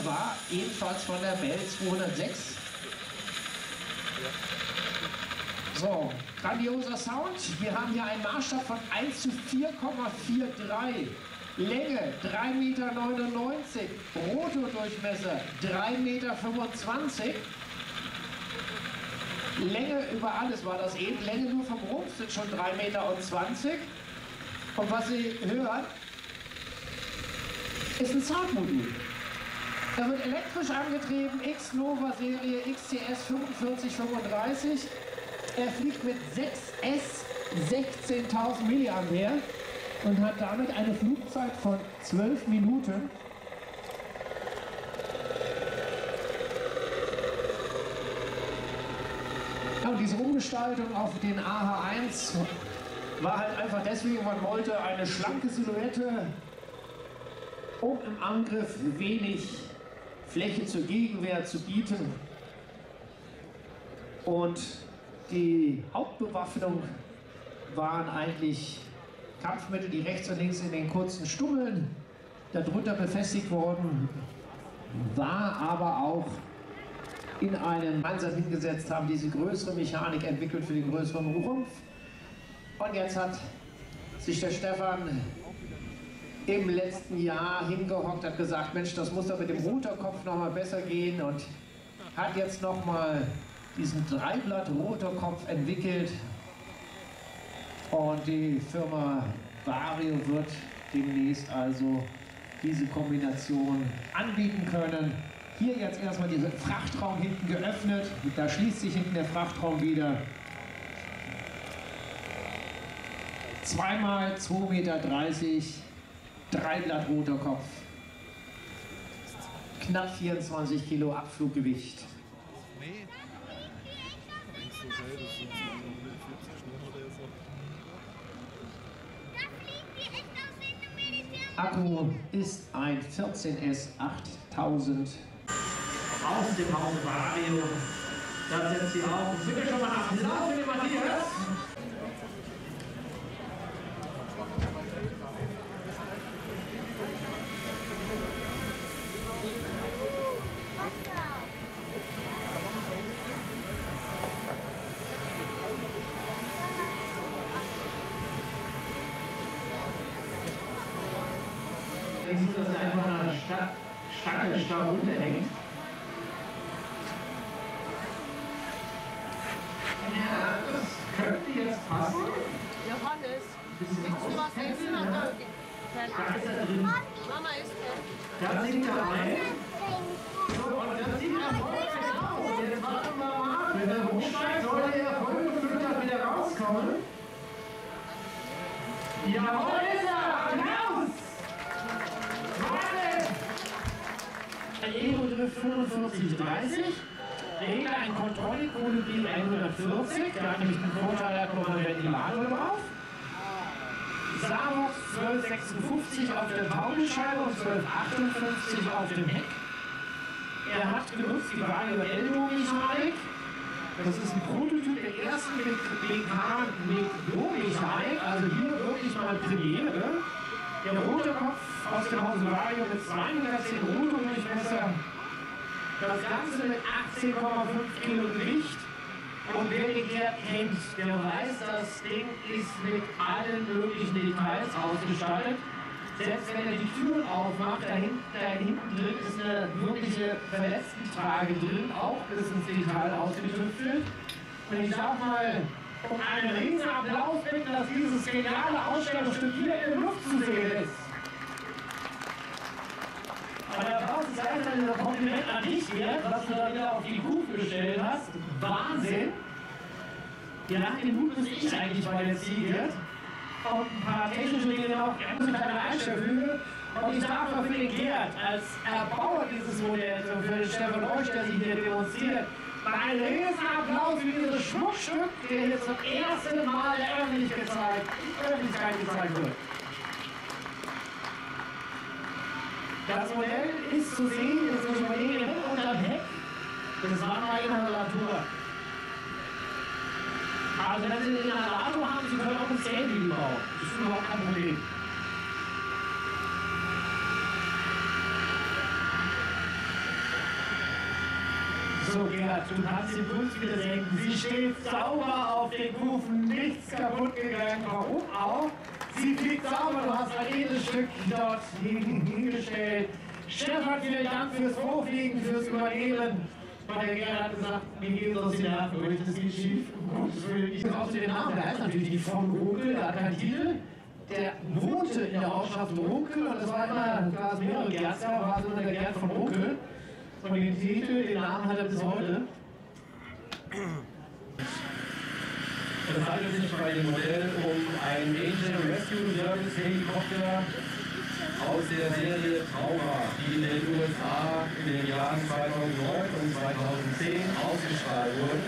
war ebenfalls von der Bell 206. So, grandioser Sound. Wir haben hier einen Maßstab von 1:4,43. Länge 3,99 Meter. Rotordurchmesser 3,25 Meter. Länge über alles war das eben. Länge nur vom Rumpf sind schon 3,20 Meter. Und was Sie hören, ist ein Soundmodul. Er wird elektrisch angetrieben, X-Nova Serie XCS 4535. Er fliegt mit 6S 16.000 mAh und hat damit eine Flugzeit von 12 Minuten. Ja, und diese Umgestaltung auf den AH1 war halt einfach deswegen, man wollte eine schlanke Silhouette, um im Angriff wenig Fläche zur Gegenwehr zu bieten. Und die Hauptbewaffnung waren eigentlich Kampfmittel, die rechts und links in den kurzen Stummeln darunter befestigt worden, war aber auch in einen Panzer hingesetzt, haben diese größere Mechanik entwickelt für den größeren Rumpf. Und jetzt hat sich der Stefan im letzten Jahr hingehockt, hat gesagt, Mensch, das muss doch mit dem Rotorkopf noch mal besser gehen, und hat jetzt noch mal diesen Dreiblatt-Rotorkopf entwickelt. Und die Firma Vario wird demnächst also diese Kombination anbieten können. Hier jetzt erstmal dieser Frachtraum hinten geöffnet. Da schließt sich hinten der Frachtraum wieder. 2x2,30 Meter, Dreiblatt-Rotorkopf. Knapp 24 Kilo Abfluggewicht. Akku ist ein 14S 8000 aus dem Haus Vario. Da setzt sie auf. Bitte schon mal Applaus für den Matthias. Ich sehe, dass er einfach an einer Stange da runterhängt. Ja, das könnte jetzt passen. Johannes, willst du was essen? Da ist er drin. Mama isst er. Da singt er ein. So, und dann sieht er voll genau. Jetzt warten wir mal ab. Wenn er hochsteigt, soll er voll gefüttert wieder rauskommen. Jawohl, ist er! Applaus! Ein Aero-Drift 4530, Regler ein Contronic Colibri 140, der hat nämlich den Vorteil, da kommt man Ventilator drauf. Savox 1256 auf der Taubelscheibe und 1258 auf dem Heck. Er hat genutzt die Vario Elbow-Mechanik. Das ist ein Prototyp der ersten BK mit Low-Mechanik, also hier wirklich mal Premiere. Der Rotorkopf aus dem Hause Vario mit 210 Rotordurchmesser. Das Ganze mit 18,5 Kilo Gewicht. Und wer den Gerd kennt, der weiß, das Ding ist mit allen möglichen Details ausgestattet. Selbst wenn er die Türen aufmacht, da hinten drin ist eine wirkliche Verletztentrage drin, auch bis ins Detail ausgetüftelt. Und ich darf mal um einen riesen Applaus bitten, dass dieses geniale Ausstellungsstück wieder in der Luft zu sehen ist. Und der Applaus ist erstmal ein Kompliment an dich wert, was du da wieder auf die Kufe gestellt hast. Wahnsinn! Ja, nach dem Mut muss ich eigentlich mal jetzt hier wird. Und ein paar technische Dinge noch, er muss eine kleine Einstellhügel. Und ich darf mal für den Gerd als Erbauer dieses Modells und für den Stefan Eusch, der sich hier demonstriert, mal einen riesen Applaus für dieses Schmuckstück, der hier zum ersten Mal der Öffentlichkeit gezeigt wird. Das Modell ist zu sehen, ist nicht überlegen, unterm Heck. Das war mal Inhalator. Also wenn Sie den Inhalator haben, Sie können auch ein Stand-Video bauen. Das ist überhaupt kein Problem. So, Gerhard, du kannst den Puls wieder senken. Sie steht sauber auf den Kufen, nichts kaputt gegangen. Warum auch? Sie fliegt sauber, du hast ein edles Stück dort hingestellt. Stefan, vielen Dank fürs Vorfliegen, fürs Übernehmen. Weil der Gerhard hat gesagt, mir geht aus den Nerven durch, das geht schief. Ich bin auch zu den Namen, der heißt natürlich nicht von Runkel, der hat keinen Titel. Der wohnte in der Ortschaft Runkel und das war immer, da es mehrere Gerds gab, war so der Gerd von Runkel. Und den Titel, den Namen hat er bis heute. Es handelt sich bei dem Modell um einen Angel Rescue Service Helikopter aus der Serie Trauma, die in den USA in den Jahren 2009 und 2010 ausgestrahlt wurde.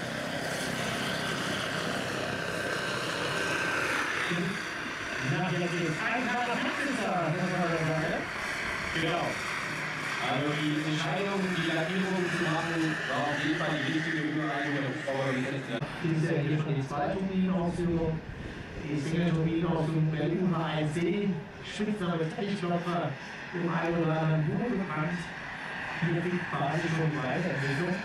Genau. Also die Entscheidung, die Lackierung zu machen, war auf jeden Fall die wichtige Überleitung der Hubschrauber. Das ist ja hier schon die zweite Turbinenausführung. Die Single-Turbinenausführung der UH-1C, Spitzer mit Techklopfer, im einen oder anderen Buch bekannt. Hier liegt quasi schon die Weiterentwicklung.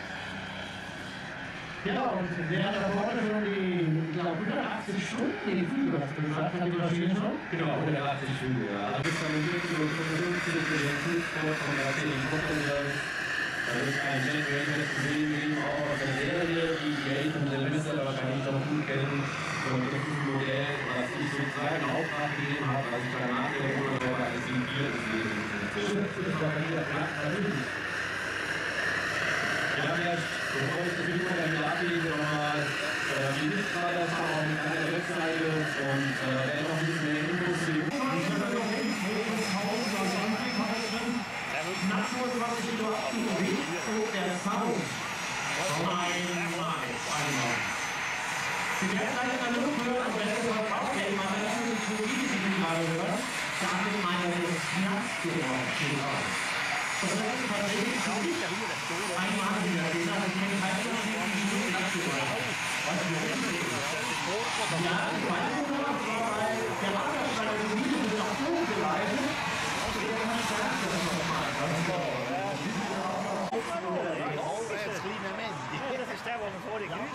Ja, und während da vorne schon die, ich glaube, 180 Stunden die Flüge, hast du gesagt, hat die Maschine schon? Genau, 180 Flüge, ja. Also es ist dann wirklich über 55 für den Flugsport von der Helikopter-Service. Da ist ein Jet Ranger zu sehen, eben auch aus der Serie, die älteren Silvester wahrscheinlich noch gut kennen. Und das ist ein Modell, was ich sozusagen in Auftrag gegeben habe, als ich danach geholt habe, als die vier deswegen. Das ist aber wieder klar, natürlich. Ja, bevor ich das Video dann ablege, nochmal die Hilfspartner auf meiner Webseite und wer noch ein bisschen mehr Infos zu dem der Sound Sie werden alle mal nur hören, aber das ist auch okay, man hat das nicht so easy, wie Sie gerade hören. Da hat meine Knackgeräusche. Das ist tatsächlich einmal wieder gesagt, ich kenne keine Minuten abgeräumt. Was wir ja, ich weiß nur, weil der Lagerstein des Videos ist auch so geleitet, der kann sagen, dass das nochmal Dat is daar wel een voor de gruut.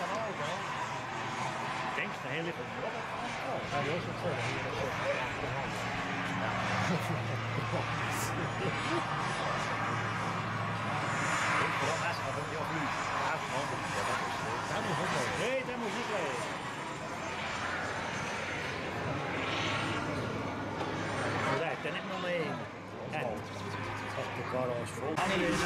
Denk je heel even. Ja, Joost het voor. Nee, dat moet niet lezen. Kijk, daar net nog mee. De garage vol.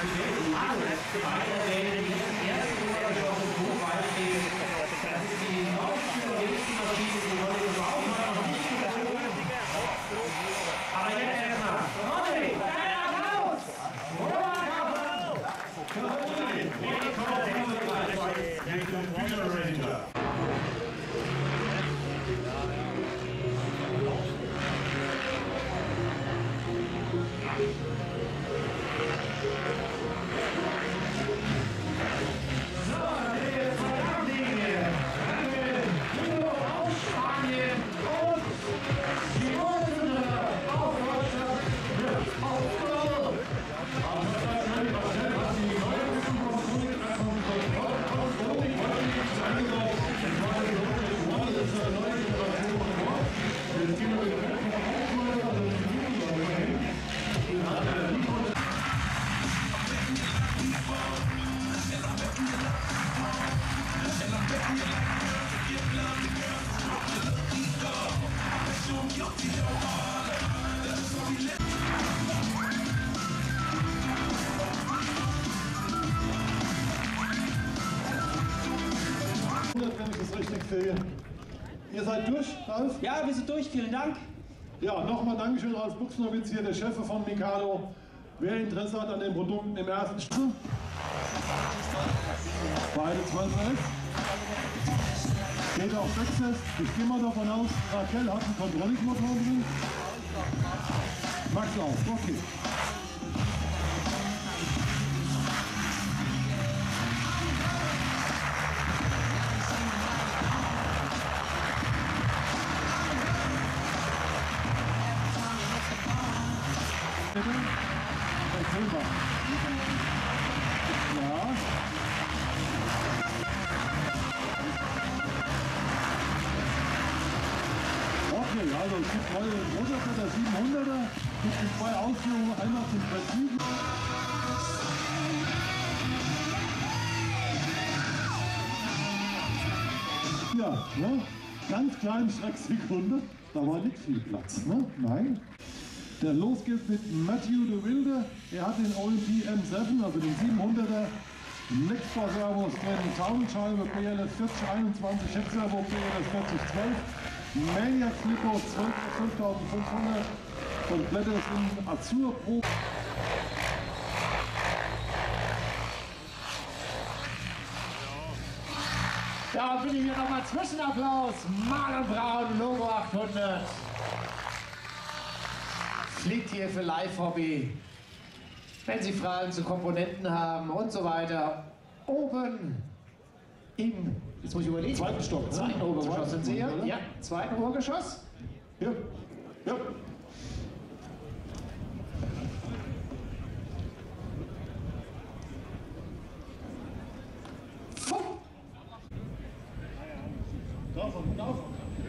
Wenn ich das richtig sehe. Ihr seid durch, Ralf? Ja, wir sind durch, vielen Dank. Ja, nochmal Dankeschön, Ralf Buchsnowitz hier, der Chef von Mikado. Wer Interesse hat an den Produkten im ersten Stück, beide 12 geht auf Success. Ich gehe mal davon aus, Raquel hat einen Kontrollmotor drin. Max auch, okay. Ja. es gibt neue Motorräder, 700er, gibt es zwei Ausführungen, einmal zum Prestige. Ja, ne? Ganz kleine Schrecksekunde, da war nicht viel Platz, ne? Nein. Der los geht mit Matthew de Wilde, er hat den OMP M7, also den 700er, Nextbar Servos, kleine Taubenscheibe, PLS 4021, Heckservo, PLS 4012, Maniac Flipper 12.500, komplettes in Azur Pro. Ja, bitte hier nochmal Zwischenapplaus. Marlon Braun, Logo 800. Fliegt hier für Live-Hobby. Wenn Sie Fragen zu Komponenten haben und so weiter, oben im, jetzt muss ich überlegen, Zweiten Stock. Zweiten Obergeschoss sind Sie hier? Oder? Ja, zweiten Obergeschoss. Ja, ja. Davon.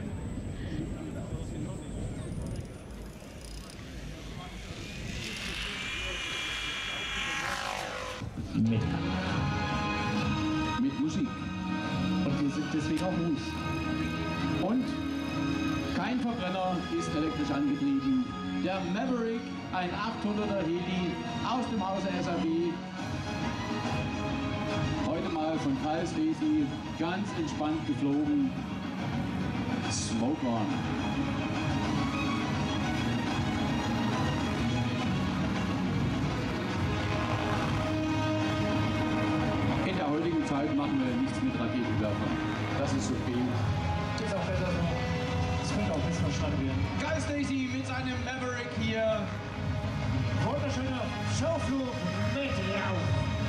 Mit Musik. Und wir sind deswegen auch ruhig. Und kein Verbrenner ist elektrisch angetrieben. Der Maverick, ein 800er Heli aus dem Hause SAB. Heute mal von Carl Stacey ganz entspannt geflogen. Smoke on. In der heutigen Zeit machen wir nichts mit Raketenwerfern. Das ist okay. Das ist auch besser so. Das könnte auch missverstanden werden. Carl Stacey mit seinem Maverick hier. Wunderschöner Showflug mit Rauch.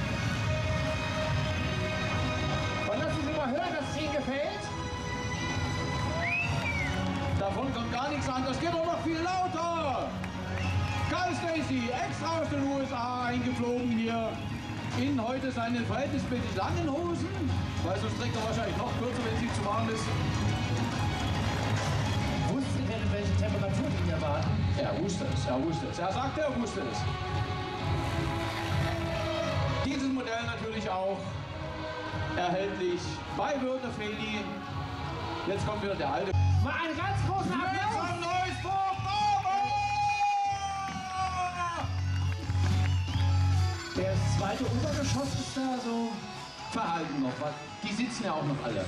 Und lassen Sie mal hören, dass es Ihnen gefällt. Davon kommt gar nichts an. Das geht doch noch viel lauter. Carl Stacey, extra aus den USA eingeflogen hier. In heute seine verhältnismäßig langen Hosen. Weil sonst trägt er wahrscheinlich noch kürzer, wenn es ihm zu warm ist. Wussten Sie denn, welche Temperatur Sie erwarten? Er wusste es. Er sagt, er wusste es. Dieses Modell natürlich auch erhältlich bei Würther Feli. Jetzt kommt wieder der alte. Mal einen ganz großen Applaus! Das zweite Obergeschoss ist da so Verhalten noch was. Die sitzen ja auch noch alle.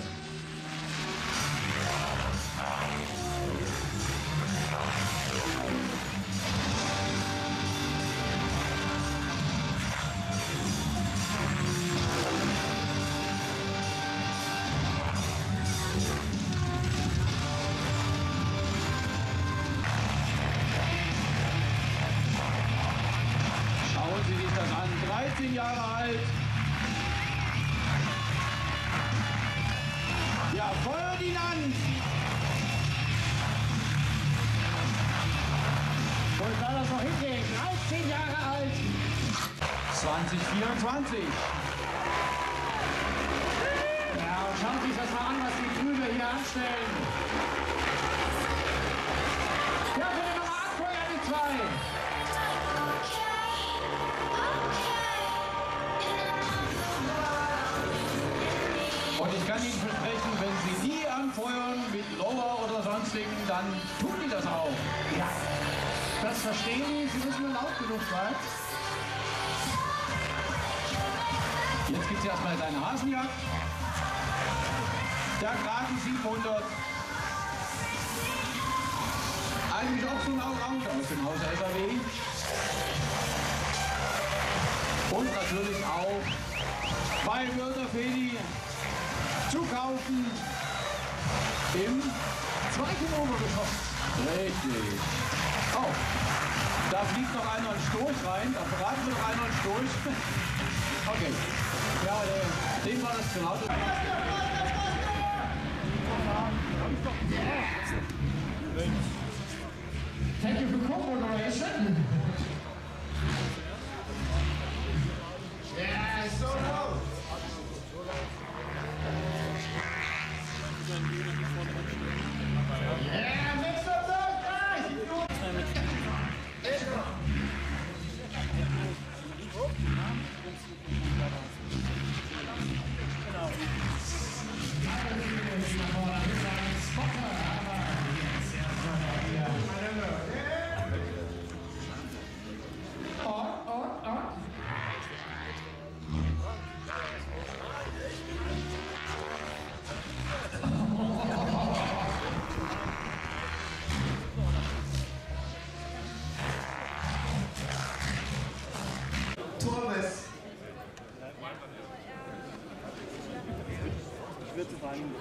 Schauen Sie sich das an. 13 Jahre alt. Ja, Ferdinand! und soll das noch hinkriegen. 13 Jahre alt. 2024. Ja, und schauen Sie sich das mal an, was die Brüder hier anstellen. Ja, bitte nochmal anfeuern, die zwei. Und ich kann Ihnen versprechen, wenn Sie die anfeuern mit Lower oder sonstigen, dann tun die das auch. Ja, das verstehen die. Sie müssen nur laut genug sein. Jetzt gibt es erstmal seine Hasenjagd. Der Kraken 700. Eigentlich auch so ein Allround aus dem Hause SAW. Und natürlich auch bei Würther Feli zu kaufen im Zweiten Obergeschoss. Richtig. Oh, da fliegt noch einer einen Storch rein. Da verraten wir noch einer einen Storch. Okay. Ja, dem war das genau. Thank you for co-moderation. Yes, so low. Yeah, mix up those kürzer fahren.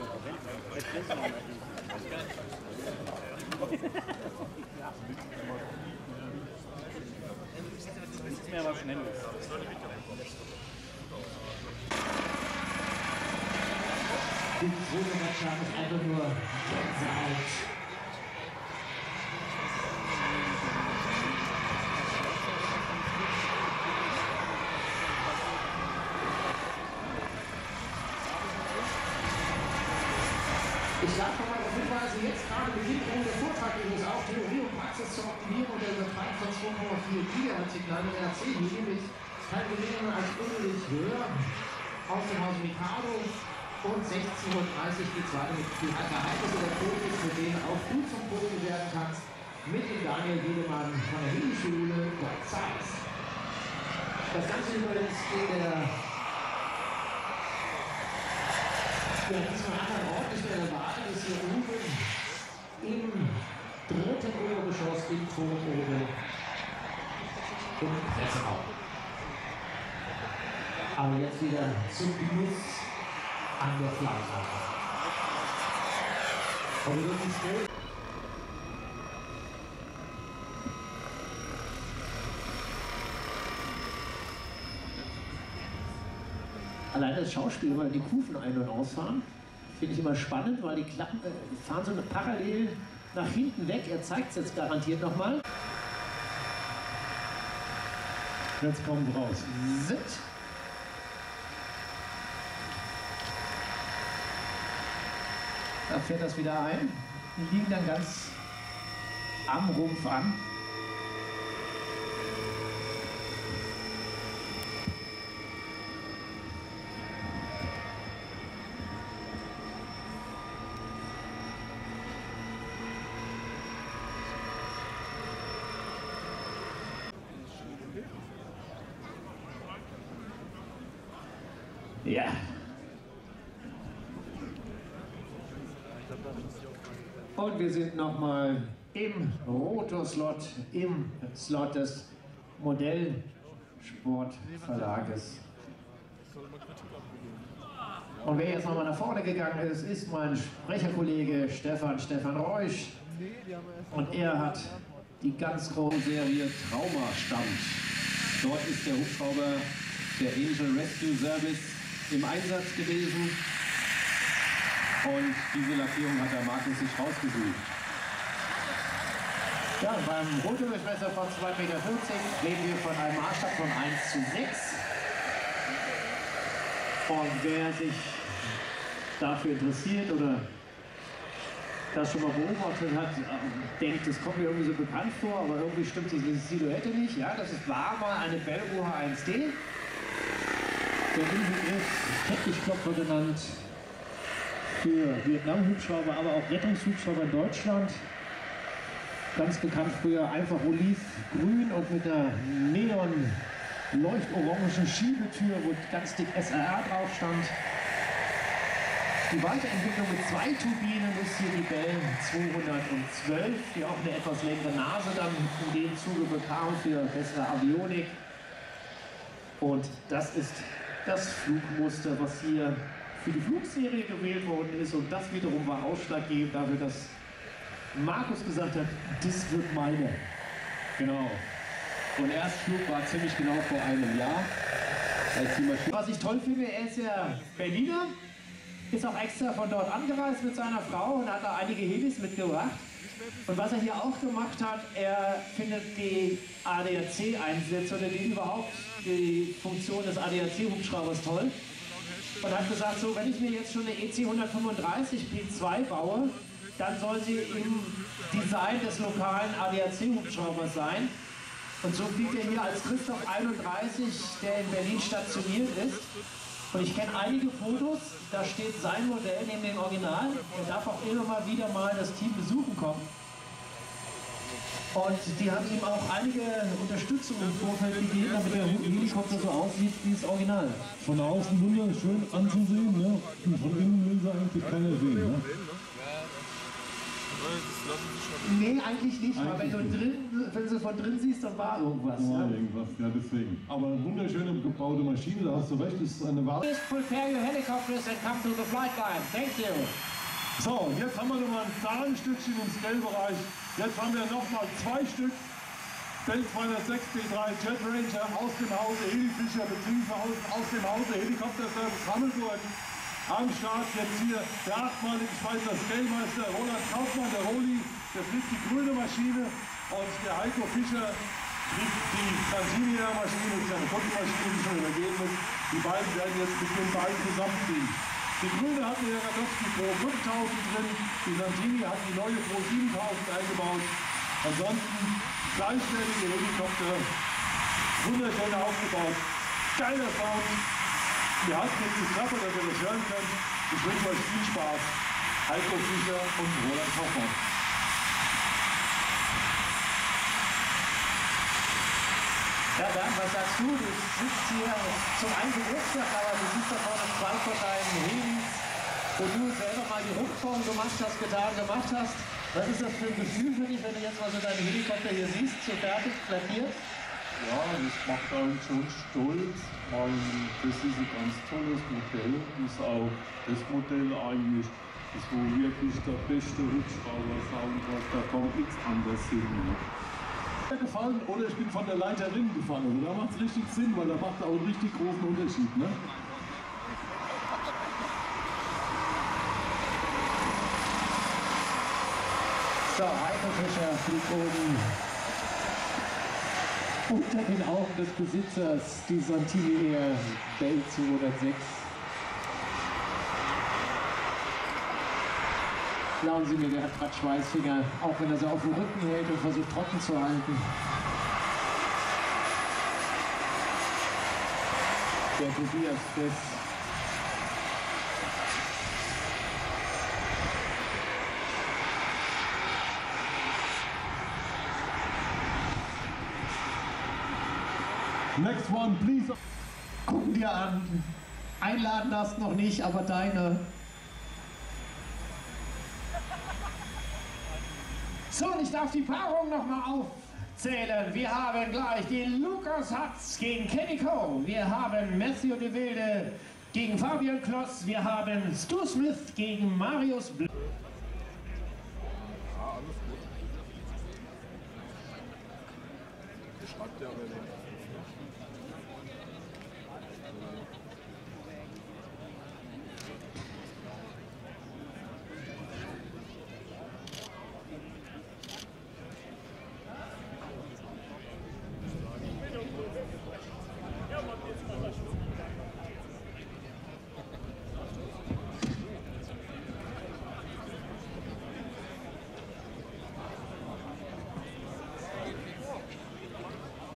Nichts mehr, aber schnell ist. Die Probemannschaft ist einfach nur Gänsehaut. Ich darf noch mal darauf hinweisen, jetzt gerade beginnt der Vortrag übrigens auch Theorie und Praxis zur Optimierung der Übertragung von 2,4 GHz-Signalen in RC-Medien mit kein geringeren als Ulrich Höher aus dem Haus Mikado und 16:30 Uhr geht's weiter mit die Geheimnisse der Profis, mit denen auch du zum Profi werden kannst, mit dem Daniel Wiedemann von der Hinschule Gott Zeiss. Das Ganze übrigens in der diesmal anderen Ort nicht mehr erwartet, ist hier oben im 3. Obergeschoss im Tonobel im Presseraum. Aber jetzt wieder zum Genuss an der Fleischhalle. Und wir sind froh. Allein das Schauspiel, weil die Kufen ein- und ausfahren, finde ich immer spannend, weil die Klappen fahren so parallel nach hinten weg. Er zeigt es jetzt garantiert nochmal. Jetzt kommt raus. Sit. Da fährt das wieder ein. Die liegen dann ganz am Rumpf an. Ja. Und wir sind nochmal im Rotor-Slot, im Slot des Modellsportverlages. Und wer jetzt nochmal nach vorne gegangen ist, ist mein Sprecherkollege Stefan Reusch. Und er hat die ganz große Serie Trauma stammt. Dort ist der Hubschrauber der Angel Rescue Service im Einsatz gewesen. Und diese Lackierung hat der Markus sich rausgesucht. Ja, beim Rotordurchmesser von 2,40 Meter reden wir von einem Maßstab von 1:6. Und wer sich dafür interessiert oder das schon mal beobachtet hat, denkt, das kommt mir irgendwie so bekannt vor, aber irgendwie stimmt diese Silhouette nicht. Ja, das war mal eine Bellro H1D. Der Inbegriff Teppichklopfer genannt für Vietnam-Hubschrauber, aber auch Rettungshubschrauber in Deutschland. Ganz bekannt früher einfach olivgrün und mit einer neon-leuchtorangen Schiebetür, wo ganz dick SRR drauf stand. Die Weiterentwicklung mit 2 Turbinen ist hier die Bell 212, die auch eine etwas längere Nase dann in dem Zuge bekam für bessere Avionik. Und das ist das Flugmuster, was hier für die Flugserie gewählt worden ist. Und das wiederum war ausschlaggebend dafür, dass Markus gesagt hat, das wird meine. Genau. Und Erstflug war ziemlich genau vor einem Jahr. Als die Maschine Was ich toll finde, er ist ja Berliner, ist auch extra von dort angereist mit seiner Frau und hat da einige Helis mitgebracht. Und was er hier auch gemacht hat, er findet die ADAC-Einsätze oder überhaupt die Funktion des ADAC-Hubschraubers toll. Und hat gesagt, so, wenn ich mir jetzt schon eine EC 135 P2 baue, dann soll sie im Design des lokalen ADAC-Hubschraubers sein. Und so fliegt er hier als Christoph 31, der in Berlin stationiert ist. Und ich kenne einige Fotos, da steht sein Modell neben dem Original. Er darf auch immer mal wieder mal das Team besuchen kommen. Und die haben ihm auch einige Unterstützung im Vorfeld gegeben, damit der Helikopter so aussieht wie das Original. von außen wunderschön anzusehen, ne? Und von innen will sie eigentlich keiner sehen. Ne? Nee, eigentlich nicht, weil wenn du von drin siehst, dann war irgendwas. Ja, Ja. irgendwas, ja deswegen. Aber eine wunderschöne gebaute Maschine, da hast du recht, das ist eine Wahl. Please prepare your helicopters and come to the flight line. Thank you. So, jetzt haben wir nochmal ein Zahnstückchen im Scale-Bereich. Jetzt haben wir nochmal 2 Stück Bell 206 B3 Jet Ranger aus dem Hause Heli Fischer bzw. aus dem Hause Helikopterservice Hammelburg. Am Start jetzt hier der 8-malige Schweizer Scale-Meister Roland Kaufmann, der Roli, der fliegt die grüne Maschine und der Heiko Fischer fliegt die Transinia-Maschine, das ist eine Fotomaschine, die schon übergeben ist. Die beiden werden jetzt mit den beiden zusammenfliegen. Die grüne hat eine Jagadowski Pro 5000 drin, die Santini hat die neue Pro 7000 eingebaut. Ansonsten gleichwertige Helikopter, wunderschön aufgebaut, geiler Sound. Ihr habt jetzt die Klappe, dass ihr das hören könnt. Ich wünsche euch viel Spaß. Heiko Fischer und Roland Kaufmann. Ja, Bernd, was sagst du? Du sitzt hier zum einen Geburtstag, aber du siehst da vorne zwei von deinen Helis, wo du selber mal die Rundform gemacht hast. Was ist das für ein Gefühl für dich, wenn du jetzt mal so deine Helikopter hier siehst, so fertig, plattiert? Ja, das macht einen schon stolz, weil das ist ein ganz tolles Modell. Das ist auch das Modell eigentlich, das wo wirklich der beste Hubschrauber-Sound hat. Da kommt nichts anderes hin. Gefallen oder ich bin von der Leiterin gefallen. Also da macht es richtig Sinn, weil da macht er auch einen richtig großen Unterschied. Ne? So, Heiko Fischer fliegt oben unter den Augen des Besitzers die Santini Air Bell 206. Glauben Sie mir, der hat gerade Schweißfinger, auch wenn er sie auf dem Rücken hält und versucht trocken zu halten. Der Tobias Friss. Next one, please. Gucken dir an. Einladen darfst noch nicht, aber deine. So, und ich darf die Paarung noch mal aufzählen. Wir haben gleich den Lukas Hatz gegen Kenny Coe. Wir haben Matthew de Wilde gegen Fabian Kloss. Wir haben Stu Smith gegen Marius Bl Schreibt der